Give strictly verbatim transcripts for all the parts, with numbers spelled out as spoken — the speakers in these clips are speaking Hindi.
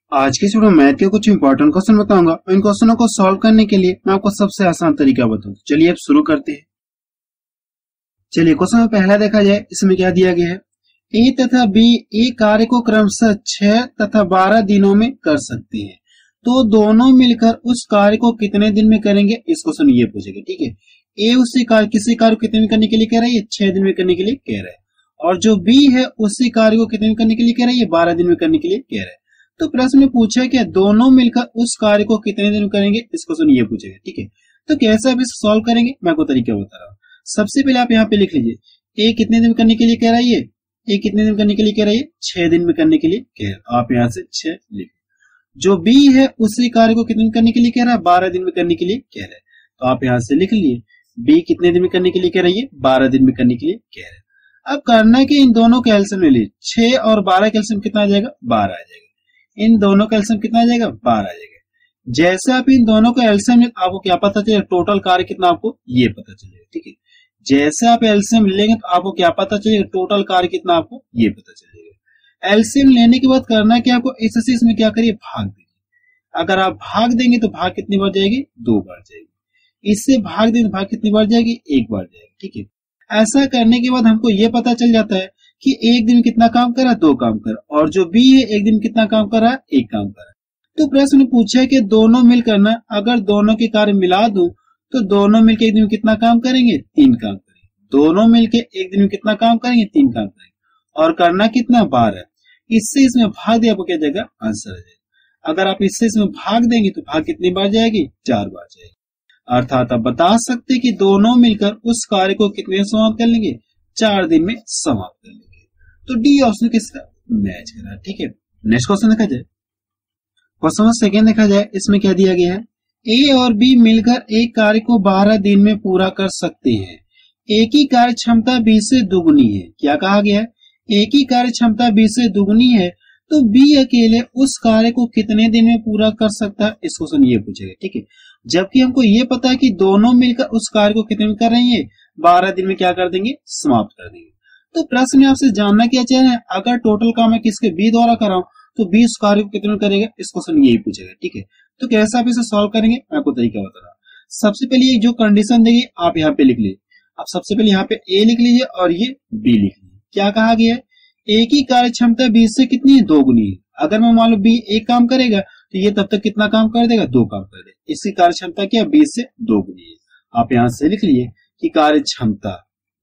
आज के वीडियो में मैथ के कुछ इंपॉर्टेंट क्वेश्चन बताऊंगा। इन क्वेश्चनों को सॉल्व करने के लिए मैं आपको सबसे आसान तरीका बताऊंगा। चलिए अब शुरू करते हैं। चलिए क्वेश्चन में पहला देखा जाए, इसमें क्या दिया गया है, ए तथा बी ए कार्य को क्रमशः छह तथा बारह दिनों में कर सकते हैं, तो दोनों मिलकर उस कार्य को कितने दिन में करेंगे। इस क्वेश्चन ये पूछेगा। ठीक है, ए उसी कार्य किसी कार्य को कितने में करने के लिए कह रहा है, ये छह दिन में करने के लिए कह रहा है, और जो बी है उसी कार्य को कितने में करने के लिए कह रहा है, ये बारह दिन में करने के लिए कह रहा है। तो प्रश्न में पूछा है कि दोनों मिलकर उस कार्य को कितने दिन में करेंगे। इस क्वेश्चन ये पूछेगा। ठीक है, तो कैसे आप इसे सॉल्व करेंगे मैं आपको तरीका बता रहा हूँ। सबसे पहले आप यहाँ पे लिख लीजिए, ए कितने दिन में करने के लिए कह रहा है, ये ए कितने दिन में करने के लिए कह रहा है, छह दिन में करने के लिए कह रहा है। आप यहाँ से छह लिख, जो बी है उसी कार्य को कितने दिन करने के लिए कह रहा है, बारह दिन में करने के लिए कह रहा है। तो आप यहाँ से लिख लिए, बी कितने दिन में करने के लिए कह रही है, बारह दिन में करने के लिए कह रहा है। अब करना है कि इन दोनों का एलसीएम ले लीजिए, छह और बारह का एलसीएम कितना आ जाएगा, बारह आ जाएगा। इन दोनों का एलसीएम कितना आ जाएगा, बारह आ जाएगा। जैसे आप इन दोनों का एलसीएम लेंगे आपको क्या पता चलेगा, टोटल कार्य कितना आपको ये पता चलेगा। ठीक है, जैसे आप एलसीएम लेंगे तो आपको क्या पता चलेगा, टोटल कार्य कितना आपको ये पता चलेगा। एलसीएम लेने के बाद करना है कि आपको इससे इसमें क्या करिए, भाग दीजिए। अगर आप भाग देंगे तो भाग कितनी बार जाएगी, दो बार जाएगी। इससे भाग देंगे तो भाग कितनी बार जाएगी, एक बार जाएगी। ठीक है, ऐसा करने के बाद हमको ये पता चल जाता है कि एक दिन कितना काम कर रहा है, दो काम कर, और जो बी है एक दिन कितना काम कर रहा है, एक काम कर रहा है। तो प्रश्न में पूछा है कि दोनों मिलकर ना, अगर दोनों के कार्य मिला दूं तो दोनों मिलकर एक दिन में कितना काम करेंगे, तीन काम करेंगे। दोनों मिलकर एक दिन में कितना काम करेंगे, तीन काम करेंगे, और करना कितना, बारह। इससे इसमें भाग दिया, आपको क्या जाएगा, आंसर आ जाएगा। अगर आप इससे इसमें भाग देंगे तो भाग कितनी बार जाएगी, चार बार जाएगी। अर्थात आप बता सकते कि दोनों मिलकर उस कार्य को कितने समाप्त कर लेंगे, चार दिन में समाप्त कर लेंगे। तो डी ऑप्शन किसका मैच कर रहा है। ठीक है, नेक्स्ट क्वेश्चन देखा जाए। क्वेश्चन सेकंड देखा जाए, इसमें क्या दिया गया है, ए और बी मिलकर एक कार्य को बारह दिन में पूरा कर सकते हैं। ए की कार्य क्षमता बी से दुगुनी है। क्या कहा गया है, ए की कार्य क्षमता बी से दुगुनी है, तो बी अकेले उस कार्य को कितने दिन में पूरा कर सकता है। इस क्वेश्चन ये पूछेगा। ठीक है, जबकि हमको ये पता है कि दोनों मिलकर उस कार्य को कितने में कर रहे हैं, बारह दिन में क्या कर देंगे, समाप्त कर देंगे। तो प्रश्न में आपसे जानना क्या चाह रहे हैं, अगर टोटल काम है किसके, बी द्वारा कराऊं तो बी उस कार्य को कितने में करेगा। इस क्वेश्चन यही पूछेगा। ठीक है, तो कैसे आप इसे सॉल्व करेंगे मैं आपको तरीका बता रहा हूं। सबसे पहले जो कंडीशन देगी आप यहाँ पे लिख लीजिए। आप सबसे पहले यहाँ पे ए लिख लीजिए और ये बी लिख लीजिए। क्या कहा गया है, ए की कार्य क्षमता बी से कितनी है, दो गुनी है। अगर मैं मान लो बी एक काम करेगा तो ये तब तक कितना काम कर देगा, दो काम कर देगा। इसकी कार्य क्षमता क्या, बी से दो गुनी है। आप यहाँ से लिख लिए कि कार्य क्षमता,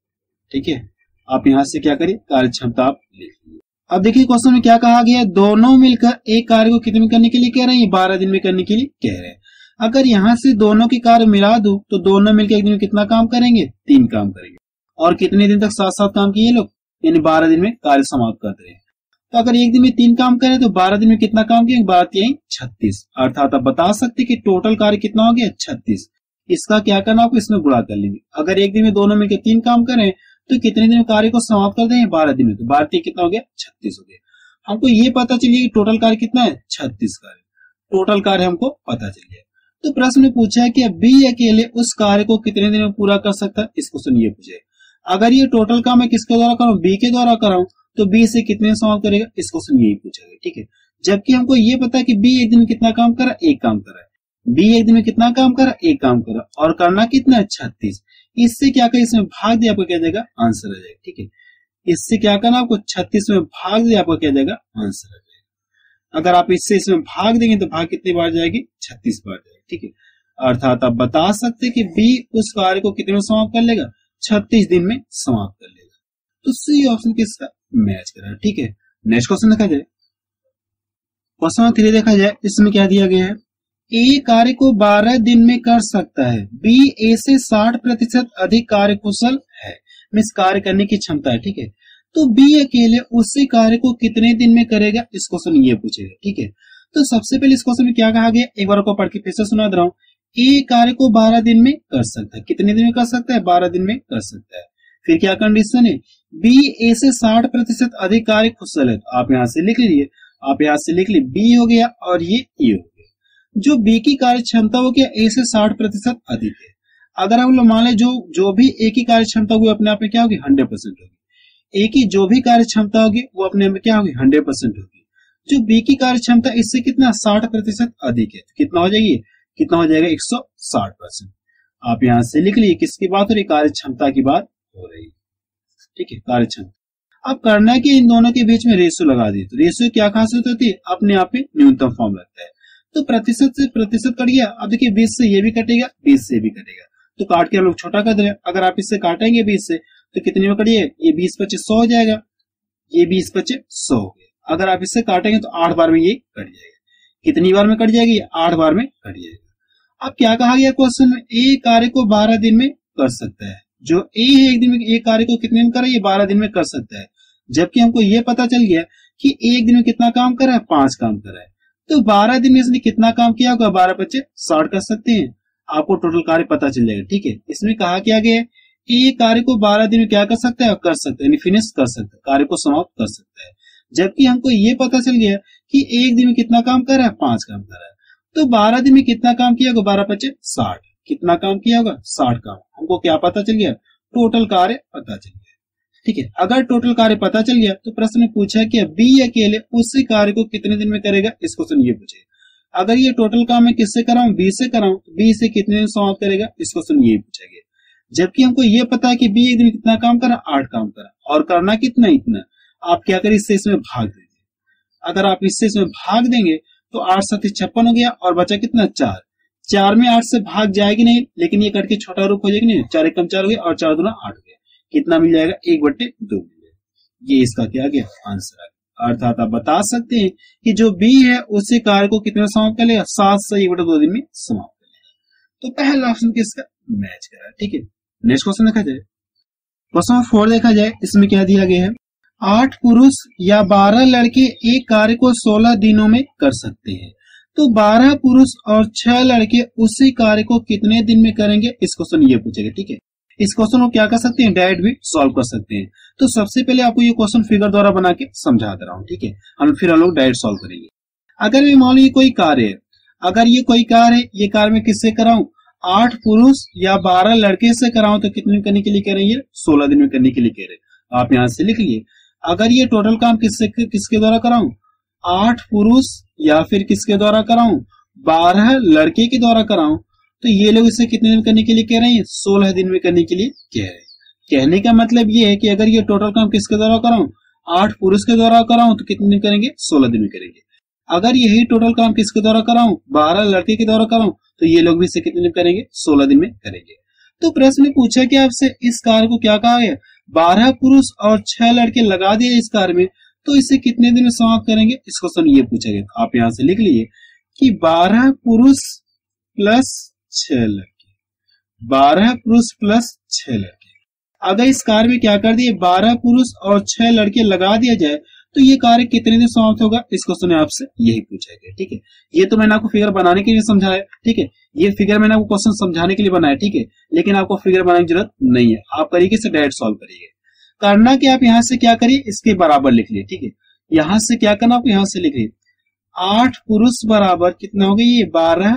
ठीक है, आप यहां से क्या करिए, कार्य क्षमता आप लिख लीजिए। अब देखिए क्वेश्चन में क्या कहा गया है, दोनों मिलकर एक कार्य को कितने में करने के लिए कह रहे हैं, बारह दिन में करने के लिए कह रहे हैं। अगर यहां से दोनों की कार्य मिला दूं तो दोनों मिलकर एक दिन में कितना काम करेंगे, तीन काम करेंगे, और कितने दिन तक साथ साथ काम किए लोग, यानी बारह दिन में कार्य समाप्त करते हैं। तो अगर एक दिन में तीन काम करें तो बारह दिन में कितना काम किए, बारह तीन छत्तीस। अर्थात आप बता सकते कि टोटल कार्य कितना हो गया, छत्तीस। इसका क्या करना, आपको इसमें गुणा कर लेंगे। अगर एक दिन में दोनों मिलकर तीन काम करें तो कितने दिन में कार्य को समाप्त कर देंगे, बारह दिन में। तो बारह कितना हो गया, छत्तीस हो गया। हमको ये पता चलिए कि टोटल कार्य कितना है, छत्तीस कार्य। टोटल कार्य हमको पता चल गया। तो प्रश्न में पूछा है कि बी अकेले उस कार्य को कितने दिन में पूरा कर सकता है। इस क्वेश्चन ये पूछे, अगर ये टोटल काम मैं किसके द्वारा कराऊं, बी के द्वारा कराऊं तो बी से कितने समाप्त करेगा। इस क्वेश्चन यही पूछेगा। ठीक है, जबकि हमको ये पता है कि बी एक दिन में कितना काम करा, एक काम करा है। बी एक दिन में कितना काम करा, एक काम करा, और करना कितना है, छत्तीस। इससे क्या करें, इसमें भाग दिया, आपको क्या जाएगा, आंसर आ जाएगा। ठीक है, इससे क्या करना, आपको छत्तीस में भाग दिया, आपको क्या जाएगा, आंसर आ जाएगा। अगर आप इससे इसमें भाग देंगे तो भाग कितनी बार जाएगी, छत्तीस बार जाएगी। ठीक है, अर्थात आप बता सकते कि बी उस कार्य को कितने में समाप्त कर लेगा, छत्तीस दिन में समाप्त कर लेगा। तो सी ऑप्शन किसका मैच कर रहा है। ठीक है, नेक्स्ट क्वेश्चन देखा जाए। क्वेश्चन थ्री देखा जाए, इसमें क्या दिया गया है, ए कार्य को बारह दिन में कर सकता है, बी ए से साठ प्रतिशत अधिक कार्य कुशल है, मीन्स कार्य करने की क्षमता है। ठीक है, तो बी अकेले उसी कार्य को कितने दिन में करेगा। इस क्वेश्चन ये पूछेगा। ठीक है, तो सबसे पहले इस क्वेश्चन में क्या कहा गया, एक बार को पढ़ के फिर से सुना दे रहा हूं। ए कार्य को बारह दिन में कर सकता है, कितने दिन में कर सकता है, बारह दिन में कर सकता है। फिर क्या कंडीशन है, बी ए से साठ प्रतिशत अधिक कार्य कुशल है। तो आप यहां से लिख लीजिए, आप यहां से लिख लीजिए, बी हो गया और ये ए हो गया। जो बी की कार्य क्षमता हो गया ए से साठ प्रतिशत अधिक है। अगर हम लोग मान लें जो जो भी ए की कार्य क्षमता होगी अपने आप में क्या होगी, हंड्रेड परसेंट होगी। ए की जो भी कार्य क्षमता होगी वो अपने में क्या होगी, हंड्रेड परसेंट होगी। जो बी की कार्य क्षमता इससे कितना साठ प्रतिशत अधिक है, तो कितना हो जाएगी, कितना हो जाएगा एक सौ साठ परसेंट। आप यहां से लिख लीजिए किसकी बात हो रही, कार्य क्षमता की बात हो रही है, ठीक है, कार्य क्षमता। अब करना है कि इन दोनों के बीच में रेशियो लगा दी, तो रेशियो क्या खासियत होती है, अपने आप में न्यूनतम फॉर्म लगता है। तो प्रतिशत से प्रतिशत कट गया, अब देखिए बीस से ये भी कटेगा, बीस से भी कटेगा, तो काट के हम लोग छोटा कर देंगे। अगर आप इससे काटेंगे बीस से तो कितने में कटिए, ये बीस पच्चीस सौ हो जाएगा, ये बीस पच्चीस सौ हो गया। अगर आप इससे काटेंगे तो आठ बार में ये कट जाएगा, कितनी बार में कट जाएगी, आठ बार में कट जाएगा। अब क्या कहा गया क्वेश्चन में, ए कार्य को बारह दिन में कर सकता है। जो ए है एक दिन में, ए कार्य को कितने में करे, ये बारह दिन में कर सकता है। जबकि हमको ये पता चल गया कि एक दिन में कितना काम करा है, पांच काम करा है। तो बारह दिन में इसने कितना काम किया होगा, बारह पच्चीस साठ कर सकते हैं, आपको टोटल कार्य पता चल जाएगा, ठीक है। इसमें कहा क्या गया है, ये कार्य को बारह दिन में क्या कर सकता है, कर सकता है, यानी फिनिश कर सकता है, कार्य को समाप्त कर सकता है। जबकि हमको ये पता चल गया कि एक दिन में कितना काम कर रहा है, पांच काम कर रहा है। तो बारह दिन में कितना काम किया होगा, बारह पच्चीस साठ, कितना काम किया होगा, साठ काम। हमको क्या पता चल गया, टोटल कार्य पता चल गया, ठीक है। अगर टोटल कार्य पता चल गया तो प्रश्न में पूछा कि बी अकेले उसी कार्य को कितने दिन में करेगा, इस क्वेश्चन ये पूछेगा। अगर ये टोटल काम मैं किससे कराऊं, बी से कराऊं, तो बी से कितने दिन समाप्त करेगा, इस क्वेश्चन ये पूछा गया। जबकि हमको ये पता है कि बी एक दिन में कितना काम करा, आठ काम करा, और करना कितना, इतना। आप क्या करें, इससे इसमें भाग दीजिए। अगर आप इससे इसमें भाग देंगे तो आठ सत्ती छप्पन हो गया, और बचा कितना, चार। चार में आठ से भाग जाएगी नहीं, लेकिन ये कट के छोटा रूप हो जाएगी नहीं, चार एक कम चार हो गया, और चार दूना आठ हो गया, कितना मिल जाएगा, एक बट्टे दो मिल जाएगा। ये इसका क्या गया, आंसर आ गया। अर्थात आप बता सकते हैं कि जो बी है उसी कार्य को कितने में समाप्त कर लेगा, सात से एक बटे दो दिन में समाप्त कर लेगा। तो पहला ऑप्शन किसका मैच करा, ठीक है। नेक्स्ट क्वेश्चन देखा जाए, क्वेश्चन नंबर फोर देखा जाए, इसमें क्या दिया गया है, आठ पुरुष या बारह लड़के एक कार्य को सोलह दिनों में कर सकते हैं। तो बारह पुरुष और छह लड़के उसी कार्य को कितने दिन में करेंगे, इस क्वेश्चन ये पूछेगा, ठीक है। इस क्वेश्चन को क्या कर सकते हैं, डायरेक्ट भी सॉल्व कर सकते हैं। तो सबसे पहले आपको ये क्वेश्चन फिगर द्वारा बना के समझा दे रहा हूँ, ठीक है। हम फिर हम लोग डायरेक्ट सॉल्व करेंगे। अगर मैं मान लो ये कोई कार्य है, अगर ये कोई कार्य है, ये कार्य में किससे कराऊं, आठ पुरुष या बारह लड़के से कराऊं, तो कितने में करने के लिए कह रहे हैं, सोलह दिन में करने के लिए कह रहे हैं। आप यहां से लिख लिए, अगर ये टोटल काम किससे किसके द्वारा कराऊं, आठ पुरुष या फिर किसके द्वारा कराऊं, बारह लड़के के द्वारा कराऊं, तो ये लोग इसे कितने दिन में करने के लिए कह रहे हैं, सोलह दिन में करने के लिए कह रहे हैं। कहने का मतलब ये है कि अगर ये टोटल काम किसके द्वारा कराऊं, आठ पुरुष के द्वारा कराऊं, तो कितने दिन करेंगे, सोलह दिन में करेंगे। अगर यही टोटल काम किसके द्वारा कराऊं, बारह लड़के के द्वारा कराऊं, तो ये लोग भी इसे कितने दिन करेंगे, सोलह दिन में करेंगे। तो प्रश्न में पूछा कि आपसे इस कार्य को क्या कहा है, बारह पुरुष और छह लड़के लगा दिए इस कार्य में, तो इसे कितने दिन में समाप्त करेंगे, इस क्वेश्चन ये पूछा गया। आप यहां से लिख लीजिए कि बारह पुरुष प्लस छह लड़के, बारह पुरुष प्लस छह लड़के। अगर इस कार्य में क्या कर दिए, बारह पुरुष और छह लड़के लगा दिया जाए, तो ये कार्य कितने दिन समाप्त होगा, इस क्वेश्चन में आपसे यही पूछा गया, ठीक है। ये तो मैंने आपको फिगर बनाने के लिए समझाया, ठीक है। ये फिगर मैंने आपको क्वेश्चन समझाने के लिए बनाया, ठीक है। लेकिन आपको फिगर बनाने की जरूरत नहीं है, आप तरीके से डायरेक्ट सॉल्व करिए। करना कि आप यहां से क्या करिए, इसके बराबर लिख लिए, ठीक है। यहां से क्या करना, आपको यहां से लिख लिए, आठ पुरुष बराबर कितना हो गया, ये बारह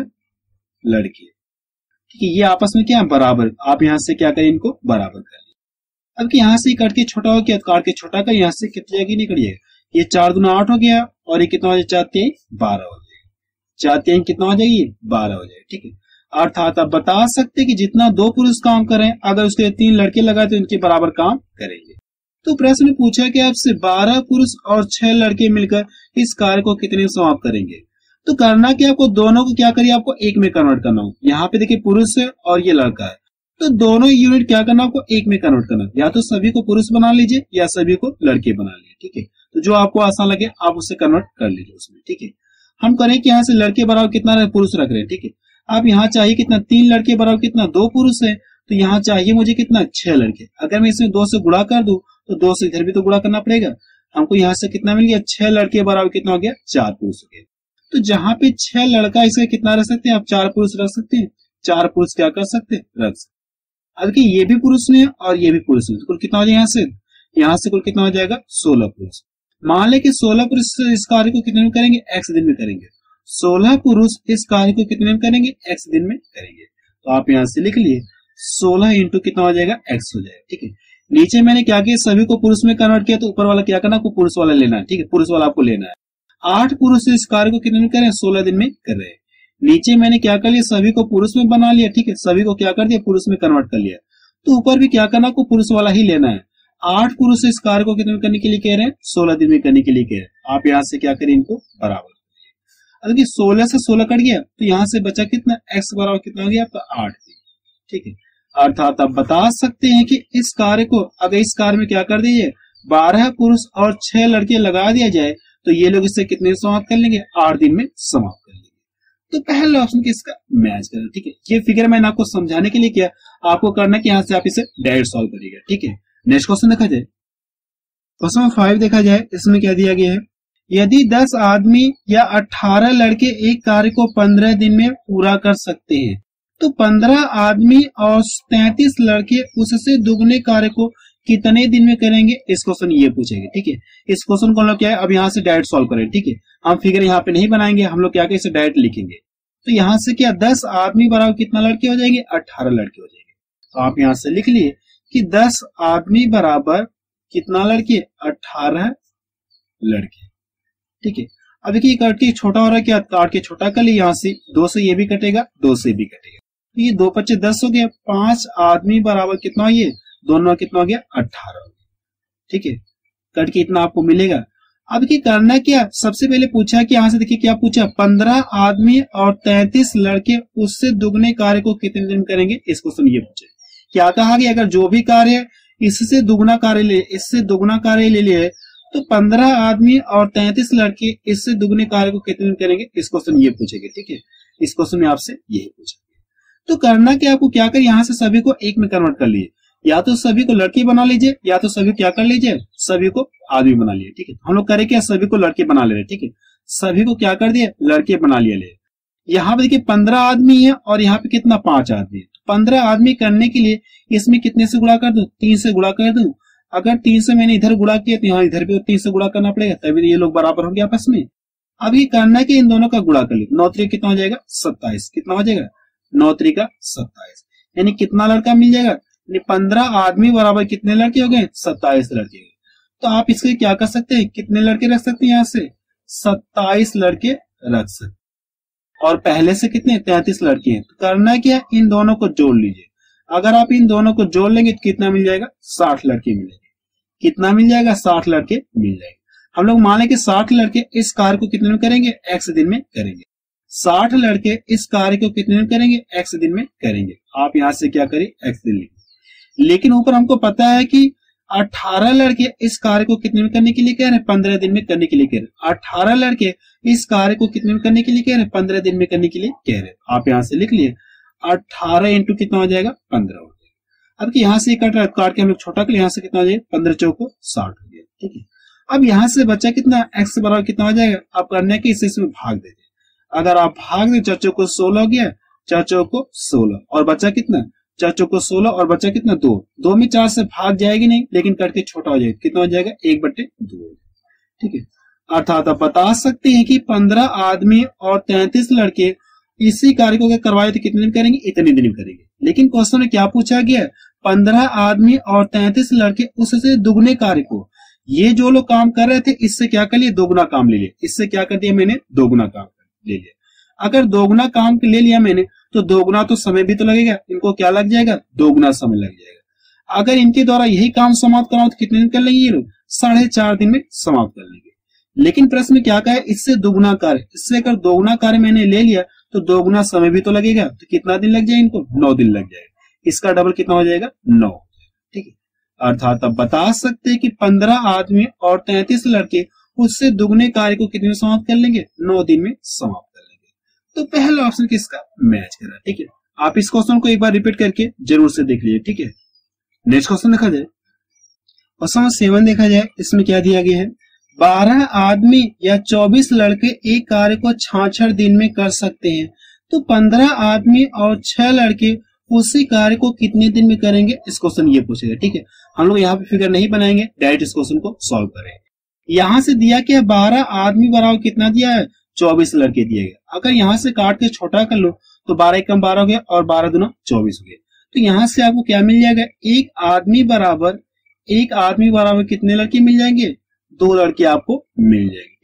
लड़के, ठीक है। ये आपस में क्या बराबर, आप यहां से क्या करिए, इनको बराबर कर लिए। अब कि यहां से कट के छोटा हो गया, काट के छोटा कर, यहां से कितनी जाएगी, नहीं करिएगा, ये चार दुना आठ हो गया, और ये कितना हो जाएगा, चार तीन बारह हो जाएगा, चार तीन कितना हो जाएगी, बारह हो जाएगा, ठीक है। अर्थात आप बता सकते हैं कि जितना दो पुरुष काम करें, अगर उसके तीन लड़के लगाए तो इनके बराबर काम करेंगे। तो प्रश्न में पूछा कि आपसे बारह पुरुष और छह लड़के मिलकर इस कार्य को कितने समाप्त करेंगे। तो करना कि आपको दोनों को क्या करिए, आपको एक में कन्वर्ट करना हो। यहाँ पे देखिए पुरुष है और ये लड़का है, तो दोनों यूनिट क्या करना, आपको एक में कन्वर्ट करना। या तो सभी को पुरुष बना लीजिए या सभी को लड़के बना लीजिए, ठीक है। तो जो आपको आसान लगे आप उससे कन्वर्ट कर लीजिए उसमें, ठीक है। हम करें कि यहाँ से लड़के बराबर कितना पुरुष रख रहे हैं, ठीक है। आप यहाँ चाहिए कितना, तीन लड़के बराबर कितना, दो पुरुष है, तो यहाँ चाहिए मुझे कितना, छह लड़के। अगर मैं इसमें दो से गुणा कर दूं तो दो से इधर भी तो गुणा करना पड़ेगा। हमको यहाँ से कितना मिल गया, छह लड़के बराबर कितना हो गया, चार पुरुष हो गया। तो जहां पे छह लड़का इसका कितना रख सकते हैं, आप चार पुरुष रख सकते हैं, चार पुरुष क्या कर सकते हैं, रख सकते। अब कि ये भी पुरुष ने और ये भी पुरुष ने, तो कुल कितना हो जाएगा, यहाँ से यहाँ से कुल कितना हो जाएगा, सोलह पुरुष। मान ले कि सोलह पुरुष इस कार्य को कितने में करेंगे, एक्स दिन में करेंगे। सोलह पुरुष इस कार्य को कितने में करेंगे, एक्स दिन में करेंगे। तो आप यहाँ से लिख लिए सोलह इंटू कितना हो जाएगा, एक्स हो जाएगा, ठीक है। नीचे मैंने क्या किया, सभी को पुरुष में कन्वर्ट किया, तो ऊपर वाला क्या करना, आपको पुरुष वाला लेना है, ठीक है। पुरुष वाला आपको लेना है। आठ पुरुष इस कार्य को कितने दिन कर रहे हैं, सोलह दिन में कर रहे हैं। नीचे मैंने क्या कर लिया, सभी को पुरुष में बना लिया, ठीक है, सभी को क्या कर दिया, पुरुष में कन्वर्ट कर लिया। तो ऊपर भी क्या करना, को पुरुष वाला ही लेना है। आठ पुरुष इस कार्य को कितने दिन करने के लिए कह रहे हैं, सोलह दिन में करने के लिए कह रहे हैं। आप यहाँ से क्या करें, इनको बराबर। अगर सोलह से सोलह कट गया तो यहाँ से बचा कितना, एक्स बराबर कितना हो गया आपका, आठ दिन, ठीक है। अर्थात आप बता सकते हैं कि इस कार्य को अगर इस कार्य में क्या कर दीजिए, बारह पुरुष और छह लड़के लगा दिया जाए तो ये लोग इससे कितने समाप्त कर लेंगे, आठ दिन में समाप्त कर लेंगे। तो पहले ऑप्शन किसका मैच करें, ठीक है। ये फिगर मैंने आपको समझाने के लिए किया, आपको करना कि यहाँ से आप इसे डायरेक्ट सॉल्व करिएगा, ठीक है। नेक्स्ट क्वेश्चन देखा जाए, क्वेश्चन फाइव देखा जाए, इसमें क्या दिया गया है, यदि दस आदमी या अठारह लड़के एक कार्य को पंद्रह दिन में पूरा कर सकते हैं तो पंद्रह आदमी और तैंतीस लड़के उससे दुगने कार्य को कितने दिन में करेंगे, इस क्वेश्चन ये पूछेंगे, ठीक है। इस क्वेश्चन को हम लोग क्या है, अब यहाँ से डायरेक्ट सॉल्व करें, ठीक है। हम फिगर यहाँ पे नहीं बनाएंगे, हम लोग क्या करें, इसे डायरेक्ट लिखेंगे। तो यहाँ से क्या, दस आदमी बराबर कितना लड़के हो जाएंगे, अठारह लड़के हो जाएंगे। तो आप यहाँ से लिख लिए कि दस आदमी बराबर कितना लड़के, अठारह लड़के, ठीक है। अब देखिए कट के छोटा हो रहा है, क्या काट के छोटा कर लिया, यहाँ से दो से ये भी कटेगा, दो से भी कटेगा, तो ये दो पच्चीस दस हो गया। पांच आदमी बराबर कितना हो, ये दोनों कितना हो गया, अठारह हो गया, ठीक है। कट के इतना आपको मिलेगा। अब की करना क्या, सबसे पहले पूछा कि यहाँ से देखिए क्या पूछा, पंद्रह आदमी और तैंतीस लड़के उससे दुगने कार्य को कितने दिन करेंगे, इस क्वेश्चन ये पूछे। क्या कहा गया, अगर जो भी कार्य है इससे दुगना कार्य ले इससे दुगना कार्य ले लिए तो पंद्रह आदमी और तैंतीस लड़के इससे दुगने कार्य को कितने दिन करेंगे, इस क्वेश्चन ये पूछेंगे, ठीक है। इस क्वेश्चन में आपसे यही पूछेंगे। तो करना क्या, आपको क्या कर, यहाँ से सभी को एक में कन्वर्ट कर लिए, या तो सभी को लड़के बना लीजिए या तो सभी क्या कर लीजिए, सभी को आदमी बना लिए, ठीक है। हम लोग करें क्या, सभी को लड़के बना ले रहे, ठीक है। सभी को क्या कर दिए, लड़के बना लिया ले। यहाँ पे देखिए पंद्रह आदमी है और यहाँ पे कितना, पांच आदमी है। पंद्रह आदमी करने के लिए इसमें कितने से गुणा कर दूं, तीन से गुणा कर दूं। अगर तीन से मैंने इधर गुणा किया तो यहाँ इधर भी तीन से गुणा करना पड़ेगा, तभी ये लोग बराबर होंगे आपस में। अब ये करना है कि इन दोनों का गुणा कर लिया, नौ त्रिक कितना हो जाएगा, सत्ताईस, कितना हो जाएगा, नौ त्रिक का सत्ताईस, यानी कितना लड़का मिल जाएगा, यानी पंद्रह आदमी बराबर कितने लड़के हो गए, सत्ताईस लड़के। तो आप इसके क्या कर सकते हैं, कितने लड़के रख सकते हैं, यहाँ से सत्ताईस लड़के रख सकते, और पहले से कितने, तैंतीस लड़के हैं। तो करना क्या, इन दोनों को जोड़ लीजिए। अगर आप इन दोनों को जोड़ लेंगे तो कितना मिल जाएगा, साठ लड़के मिलेंगे। कितना मिल जाएगा, साठ लड़के मिल जाएंगे। हम लोग मान लें कि साठ लड़के इस कार्य को कितने दिन करेंगे, एक्स दिन में करेंगे। साठ लड़के इस कार्य को कितने दिन करेंगे, एक्स दिन में करेंगे। आप यहाँ से क्या करें, एक्स दिन लिखें। लेकिन ऊपर हमको पता है कि अठारह लड़के इस कार्य को कितने दिन करने के लिए कह रहे हैं, पंद्रह दिन में करने के लिए कह रहे हैं। अठारह लड़के इस कार्य को कितने दिन करने के लिए कह रहे हैं, पंद्रह दिन में करने के लिए कह रहे हैं। आप यहाँ से लिख लिए अठारह इंटू कितना हो जाएगा, पंद्रह हो जाएगा। अब यहाँ से कट रहा काट के हम लोग छोटा कर, यहाँ से कितना हो जाएगा, पंद्रह चौको साठ हो गया, ठीक है। अब यहाँ से बच्चा कितना, एक्स बराबर कितना हो जाएगा, आप करने के इसे इसमें भाग दे दे। अगर आप भाग दे, चार चौको सोलह हो गया, चार चौको सोलह, और बच्चा कितना, चार चौको सोलह, और बच्चा कितना, दो। दो में चार से भाग जाएगी नहीं, लेकिन करके छोटा हो जाएगा, कितना हो जाएगा, एक बटे दो, ठीक है। अर्थात आप बता सकते हैं कि पंद्रह आदमी और तैंतीस लड़के इसी कार्य को करवाए तो कितने दिन करेंगे, इतने दिन करेंगे। लेकिन क्वेश्चन में क्या पूछा गया, पंद्रह आदमी और तैंतीस लड़के उससे दुगने कार्य को, ये जो लोग काम कर रहे थे इससे क्या कर लिए, दोगुना काम ले लिया। इससे क्या कर दिया मैंने, दोगुना काम ले लिया। अगर दोगुना काम ले लिया मैंने तो दोगुना तो समय भी तो लगेगा, इनको क्या लग जाएगा, दोगुना समय लग जाएगा। अगर इनके द्वारा यही काम समाप्त कराओ तो कितने दिन कर लेंगे ये लोग, साढ़े चार दिन में समाप्त कर लेंगे। लेकिन प्रश्न में क्या कहा है, इससे दोगुना कार्य, इससे अगर दोगुना कार्य मैंने ले लिया तो दोगुना समय भी तो लगेगा, तो कितना दिन लग जाएगा इनको, नौ दिन लग जाएगा। इसका डबल कितना हो जाएगा, नौ, ठीक है। अर्थात आप बता सकते हैं कि पंद्रह आदमी और तैंतीस लड़के उससे दुगने कार्य को कितने में समाप्त कर लेंगे, नौ दिन में समाप्त कर लेंगे। तो पहला ऑप्शन किसका मैच करा, ठीक है। आप इस क्वेश्चन को एक बार रिपीट करके जरूर से देख लीजिए, ठीक है। नेक्स्ट क्वेश्चन देखा जाए, क्वेश्चन सेवन देखा जाए, इसमें क्या दिया गया है, बारह आदमी या चौबीस लड़के एक कार्य को छाछठ दिन में कर सकते हैं तो पंद्रह आदमी और छह लड़के उसी कार्य को कितने दिन में करेंगे, इस क्वेश्चन ये पूछेगा, ठीक है। हम लोग यहाँ पे फिगर नहीं बनाएंगे, डायरेक्ट इस क्वेश्चन को सॉल्व करेंगे। यहाँ से दिया क्या, बारह आदमी बराबर कितना दिया है, चौबीस लड़के दिए गए। अगर यहाँ से काट के छोटा कर लो तो बारह कम बारह हो गया और बारह दूना चौबीस हो गया। तो यहाँ से आपको क्या मिल जाएगा, एक आदमी बराबर एक आदमी बराबर कितने लड़के मिल जाएंगे, दो लड़के आपको मिल जाएंगे, ठीक है।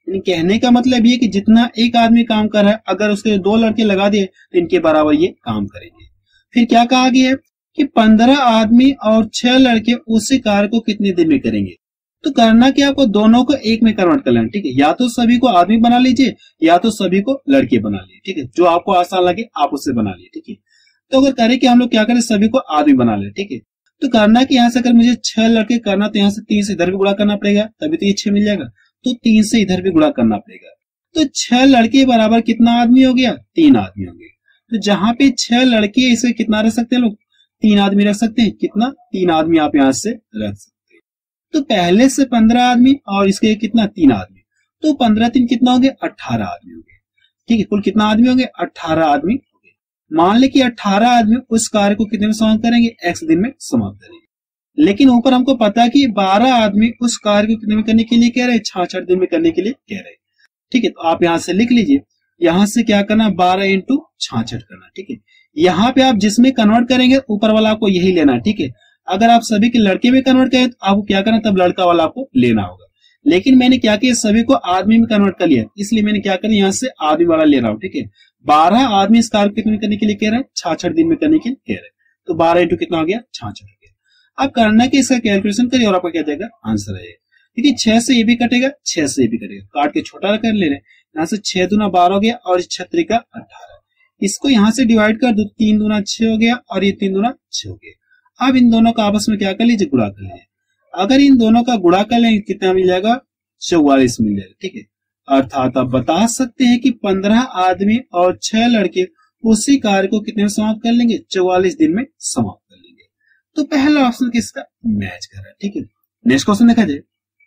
यानी कहने का मतलब ये कि जितना एक आदमी काम कर रहा है, अगर उसके दो लड़के लगा दिए तो इनके बराबर ये काम करेंगे। फिर क्या कहा गया है कि पंद्रह आदमी और छह लड़के उसी कार्य को कितने दिन में करेंगे। तो करना क्या, आपको दोनों को एक में कन्वर्ट कर लेना, ठीक है। या तो सभी को आदमी बना लीजिए या तो सभी को लड़के बना लीजिए, ठीक है। जो आपको आसान लगे आप उससे बना लीजिए, ठीक है। तो अगर करें कि हम लोग क्या करें, सभी को आदमी बना ले, ठीक है। तो करना कि यहाँ से अगर मुझे छह लड़के करना तो यहाँ से तीन से इधर भी गुणा करना पड़ेगा, तभी तो ये छह मिल जाएगा। तो तीन से इधर भी गुणा करना पड़ेगा। तो छह लड़के बराबर कितना आदमी हो गया, तीन आदमी हो गए। तो जहां पे छह लड़के इसे कितना रख सकते हैं लोग, तीन आदमी रख सकते हैं। कितना, तीन आदमी आप यहाँ से रख सकते हैं। तो पहले से पंद्रह आदमी और इसके कितना, तीन आदमी। तो पंद्रह तीन कितना हो गया, अट्ठारह आदमी हो गए, ठीक है। कुल कितना आदमी हो गए, अट्ठारह आदमी हो गए। मान ले कि अट्ठारह आदमी उस कार्य को कितने में समाप्त करेंगे, एक्स दिन में समाप्त करेंगे। लेकिन ऊपर हमको पता है कि बारह आदमी उस कार्य को कितने में करने के लिए कह रहे हैं, छाछठ दिन में करने के लिए कह रहे हैं, ठीक है। तो आप यहां से लिख लीजिए, यहां से क्या करना, बारह इंटू छाछठ करना, ठीक है। यहाँ पे आप जिसमें कन्वर्ट करेंगे ऊपर वाला आपको यही लेना है, ठीक है। अगर आप सभी के लड़के में कन्वर्ट करें तो आपको क्या करना, तब लड़का वाला आपको लेना होगा। लेकिन मैंने क्या किया, सभी को आदमी में कन्वर्ट कर लिया, इसलिए मैंने क्या करा, यहाँ से आदमी वाला ले रहा हूँ, ठीक है। बारह आदमी इस कार्य कितने करने के लिए कह रहे हैं, छाछठ दिन में करने के लिए कह रहे हैं। तो बारह इंटू कितना हो गया, छाछठ हो गया। अब करना कि इसका कैलकुलेशन करिए और आपका क्या जाएगा, आंसर आएगा। क्योंकि छह से ये भी कटेगा, छह से ये भी कटेगा, काट के छोटा कर ले रहे हैं। यहाँ से छह दूना बारह हो गया और छत्री का अठारह। इसको यहाँ से डिवाइड कर दो, तीन दूना छह हो गया और ये तीन दूना छह हो गया। अब इन दोनों का आपस में क्या कर लीजिए, गुणा कर लीजिए। अगर इन दोनों का गुणा कर लेंगे कितना मिल जाएगा, चौवालीस मिल जाएगा, ठीक है। अर्थात आप बता सकते हैं कि पंद्रह आदमी और छह लड़के उसी कार्य को कितने में समाप्त कर लेंगे, चौवालीस दिन में समाप्त कर लेंगे। तो पहला ऑप्शन किसका मैच कर रहा है, ठीक है। नेक्स्ट क्वेश्चन देखा जाए,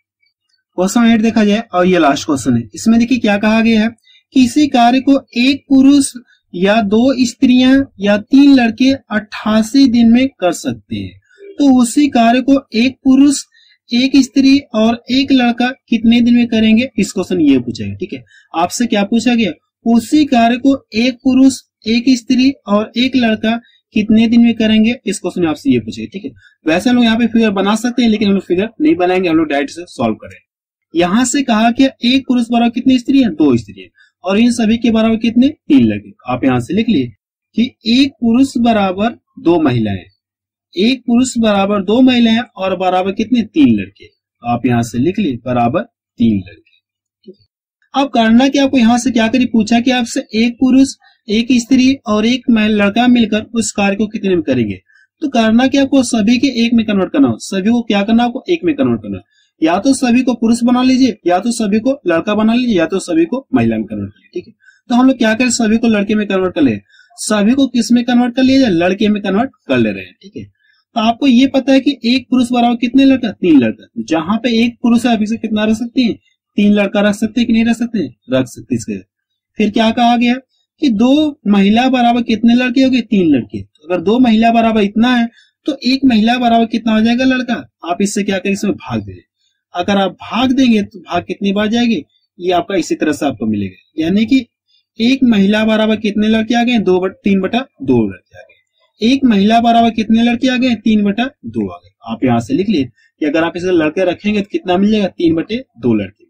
क्वेश्चन एट देखा जाए और ये लास्ट क्वेश्चन है। इसमें देखिए क्या कहा गया है, किसी कार्य को एक पुरुष या दो स्त्रियां या तीन लड़के अट्ठासी दिन में कर सकते हैं। तो उसी कार्य को एक पुरुष, एक स्त्री और एक लड़का कितने दिन में करेंगे, इस क्वेश्चन ये पूछेगा, ठीक है। आपसे क्या पूछा गया, उसी कार्य को एक पुरुष, एक स्त्री और एक लड़का कितने दिन में करेंगे, इस क्वेश्चन में आपसे ये पूछेगा, ठीक है। वैसे हम लोग यहाँ पे फिगर बना सकते हैं लेकिन हम लोग फिगर नहीं बनाएंगे, हम लोग डायरेक्ट से सॉल्व करें। यहां से कहा कि एक पुरुष बराबर कितनी स्त्री है, दो स्त्री है, और इन सभी के बराबर कितने, तीन लड़के। आप यहां से लिख लिए कि एक पुरुष बराबर दो महिलाएं, एक पुरुष बराबर दो महिलाएं और बराबर कितने, तीन लड़के। आप यहां से लिख लिए बराबर तीन लड़के। अब करना कि आपको यहां से क्या करिए, पूछा कि आपसे एक पुरुष, एक स्त्री और एक लड़का मिलकर उस कार्य को कितने में करेंगे। तो करना कि आपको सभी के एक में कन्वर्ट करना हो, सभी को क्या करना, आपको एक में कन्वर्ट करना। या तो सभी को पुरुष बना लीजिए, या तो सभी को लड़का बना लीजिए, या तो सभी को महिला में कन्वर्ट कर लीजिए, ठीक है। तो हम लोग क्या करें, सभी को लड़के में कन्वर्ट कर ले, सभी को किस में कन्वर्ट कर लिया जाए, लड़के में कन्वर्ट कर ले रहे हैं, ठीक है। तो आपको ये पता है कि एक पुरुष बराबर कितने लड़का, तीन लड़का। जहां पे एक पुरुष है आप इसे कितना रख सकते हैं, तीन लड़का रख सकते हैं कि नहीं रख सकते, रख सकते इसके। फिर क्या कहा गया कि दो महिला बराबर कितने लड़के हो गए, तीन लड़के। अगर दो महिला बराबर इतना है तो एक महिला बराबर कितना हो जाएगा, लड़का। आप इससे क्या करें, इसमें भाग दे। अगर आप भाग देंगे तो भाग कितनी बार जाएगी, ये आपका इसी तरह से आपको मिलेगा। यानी कि एक महिला बराबर कितने लड़के आ गए, दो बट तीन बटा दो लड़के आ गए। एक महिला बराबर कितने लड़के आ गए, तीन बटा दो आ गए। आप यहां से लिख लिए कि अगर आप इसे लड़के रखेंगे तो कितना मिल जाएगा, तीन बटे दो लड़के,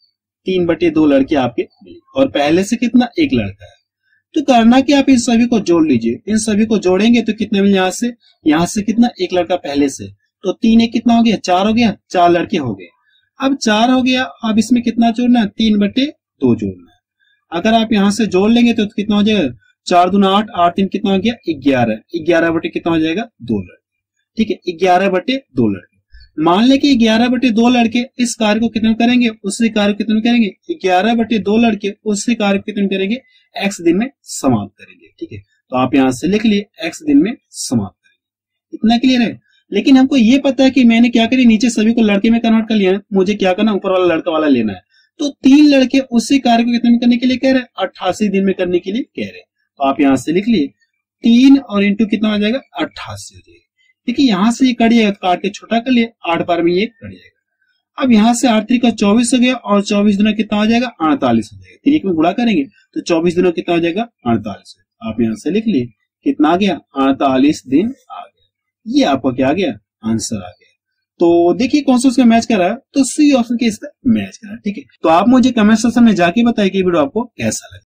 तीन बटे दो लड़के आपके मिले। और पहले से कितना, एक लड़का है। तो करना कि आप इन सभी को जोड़ लीजिए, इन सभी को जोड़ेंगे तो कितने मिले, यहाँ से यहाँ से कितना, एक लड़का पहले से, तो तीन एक कितना हो गया, चार हो गया, चार लड़के हो गए। अब चार हो गया, अब इसमें कितना जोड़ना है, तीन बटे दो जोड़ना है। अगर आप यहां से जोड़ लेंगे तो कितना हो जाएगा, चार दूना आठ, आठ तीन कितना हो गया, ग्यारह, ग्यारह बटे कितना हो जाएगा, दो लड़के, ठीक है। ग्यारह बटे दो लड़के। मान ले कि ग्यारह बटे दो लड़के इस कार्य को कितने करेंगे, उसी कार्य को कितने करेंगे, ग्यारह बटे दो लड़के उसी कार्य को कितने करेंगे, एक्स दिन में समाप्त करेंगे, ठीक है। तो आप यहां से लिख लिए एक्स दिन में समाप्त करेंगे। इतना क्लियर है। लेकिन हमको ये पता है कि मैंने क्या करी, नीचे सभी को लड़के में कन्वर्ट कर लिया है, मुझे क्या करना, ऊपर वाला लड़का वाला लेना है। तो तीन लड़के उसी कार्य को कितने में करने के लिए कह रहे हैं, अट्ठासी दिन में करने के लिए कह रहे हैं। तो आप यहां से लिख लिए तीन और इंटू कितना हो जाएगा, अट्ठासी हो जाएगा। देखिए यहां से ये कट जाएगा, काट के छोटा कर लिए, आठ बार में ये कट जाएगा। अब यहां से आठ का चौबीस हो गया और चौबीस दिनों कितना हो जाएगा, अड़तालीस हो जाएगा। तीन में गुणा करेंगे तो चौबीस दिनों कितना हो जाएगा, अड़तालीस। आप यहां से लिख लिए कितना आ गया, अड़तालीस दिन आ गया। ये आपका क्या आ गया, आंसर आ गया। तो देखिए कौन सा उसका मैच कर रहा है, तो सी ऑप्शन के इसका मैच कर रहा है। ठीक है, तो आप मुझे कमेंट सेक्शन में जाके बताइए कि वीडियो आपको कैसा लगा।